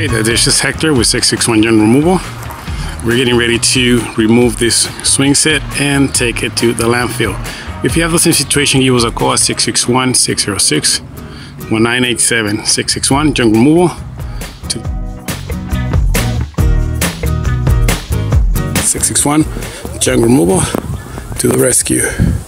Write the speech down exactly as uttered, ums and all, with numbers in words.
Hey there, this is Hector with six six one Junk Removal. We're getting ready to remove this swing set and take it to the landfill. If you have the same situation, give us a call at six six one, six zero six, one nine eight seven. six six one Junk Removal. six six one Junk Removal to the rescue.